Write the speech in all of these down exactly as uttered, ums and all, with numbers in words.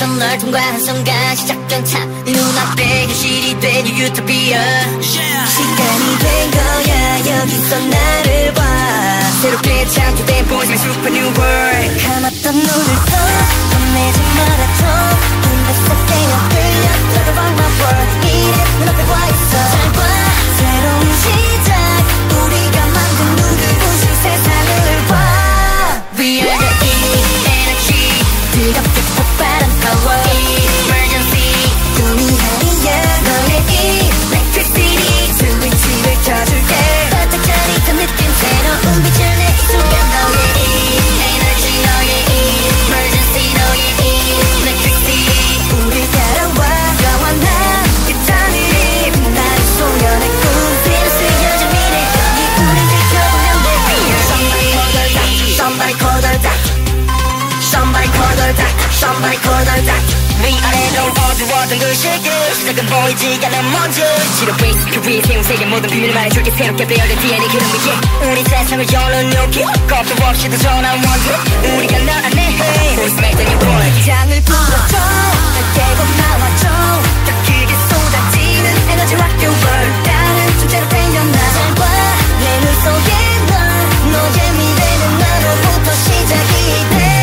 처음 널 통과한 순간 시작된 참 네 눈앞에 현실이 된 유토피아 yeah. 시간이 된 거야 여기서 나를 봐 새롭게 창조된 보이는 super new world 감았던 눈을 떠 겁내지 말아줘 눈뱃속 깨어 끌려 들어가 my world 이래 눈앞에 와 있어 잘 봐 새로운 시작 우리가 만든 눈부신 세상을 봐 We are the E energy 뜨겁게 폭발한 power emergency 꿈이 아니야 너의 electricity 스위치를 켜줄게 반짝짜릿한 느낌 새로운 빛을 내 이 순간 너의 energy 너의 emergency 너의 electricity 우릴 따라와 영원한 빛하늘이 빛나는 소년의 꿈 뒤로 쓰여진 미래 여기 우릴 지켜보면 돼 Somebody call the doctor Somebody call the doctor Somebody call the doctor 위아래로 어두웠던 그 시기 시작은 보이지 않는 먼지 치료 베이스 그 위에 세운 세계 모든 비밀을 말해줄게 새롭게 배열된 디엔에이 그런 위에 우리 세상을 여는 용기 겁도 없이 도전한 원투 우리가 널 안내해 Voice make the new boy 장을 불어줘 날 깨고 나와줘 더 크게 쏟아지는 에너지 rock your world 다른 존재로 태어나 잘 봐 내 눈 속에 널 너의 미래는 나로부터 시작이 돼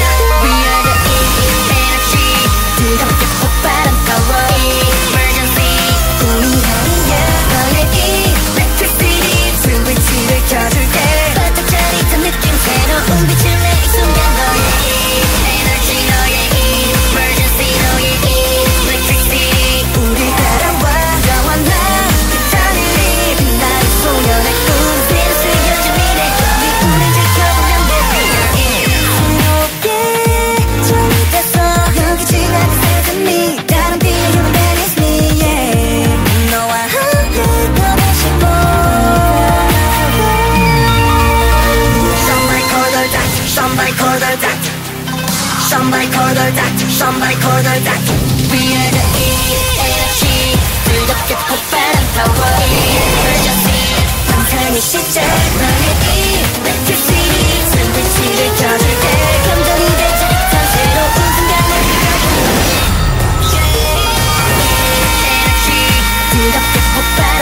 뜨겁게 폭발한 power emergency 꿈이 아니야 너의 electricity 스위치를 켜줄게 반짝짜릿한 느낌 새로운 빛을 내 이 순간 너의 energy 너의 emergency 너의 electricity 우릴 따라와 영원한 빛하늘이 빛나는 소년의 꿈 뒤로 쓰여진 미래 여기 우릴 지켜보면 돼 새롭게 정이 됐어 여기 지나가 다른 비의 human that is me yeah. 너와 함께 더는 싶어 Somebody call the doctor Somebody call the doctor Somebody call the doctor Somebody call the doctor We are the energy 뜨겁게 폭발한 power emergency 감탄의 시작 너의 electricity 스위치를 켜줄게 감정이 된 짜릿한 새로운 순간을 뜨겁게 폭발